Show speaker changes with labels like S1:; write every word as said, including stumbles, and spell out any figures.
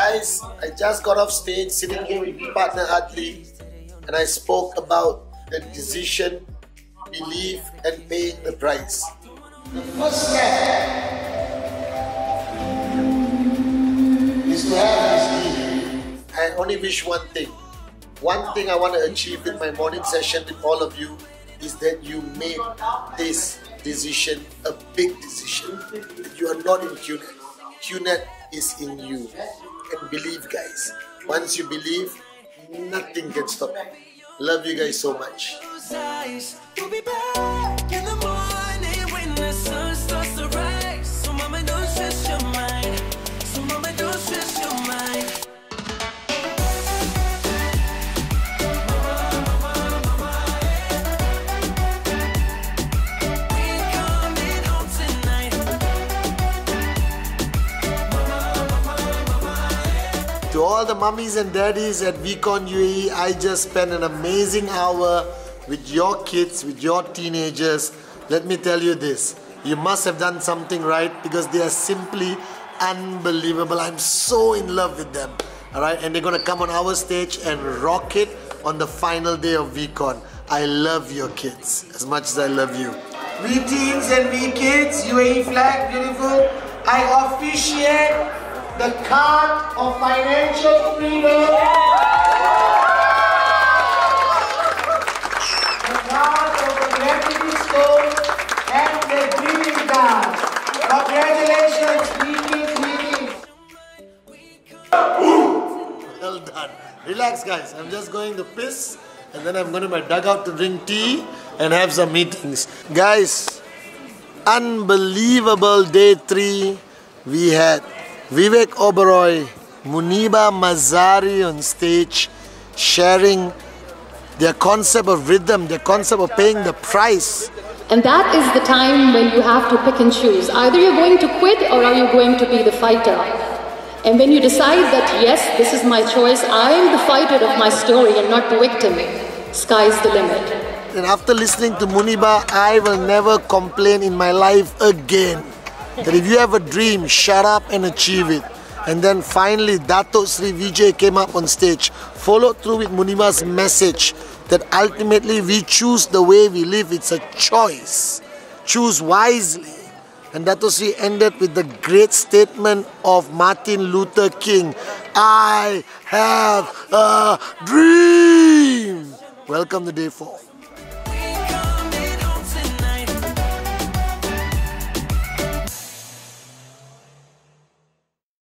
S1: Guys, I just got off stage sitting here with my partner Adli, and I spoke about the decision, belief and paying the price. The first step is to have this dream. I only wish one thing. One thing I want to achieve in my morning session with all of you is that you made this decision a big decision. That you are not in Q net. Q net is in you. And believe, guys. Once you believe, nothing can stop you. Love you guys so much. To all the mummies and daddies at VCon U A E, I just spent an amazing hour with your kids, with your teenagers. Let me tell you this, you must have done something right because they are simply unbelievable. I'm so in love with them. Alright, and they're going to come on our stage and rock it on the final day of VCon. I love your kids as much as I love you. We teens and we kids, U A E flag, beautiful. I officiate the card of financial freedom. The card of the gratitude stone and the greeting card. Congratulations, we kids, we kids. Well done. Relax, guys. I'm just going to piss and then I'm going to my dugout to drink tea and have some meetings. Guys, unbelievable day three we had. Vivek Oberoi, Muniba Mazari on stage sharing their concept of rhythm, their concept of paying the price.
S2: And that is the time when you have to pick and choose. Either you're going to quit or are you going to be the fighter? And when you decide that yes, this is my choice, I am the fighter of my story and not the victim, sky's the limit.
S1: And after listening to Muniba, I will never complain in my life again. That if you have a dream, shut up and achieve it. And then finally, Dato Sri Vijay came up on stage, followed through with Muniba's message that ultimately we choose the way we live. It's a choice. Choose wisely. And Dato Sri ended with the great statement of Martin Luther King, I have a dream. Welcome to day four.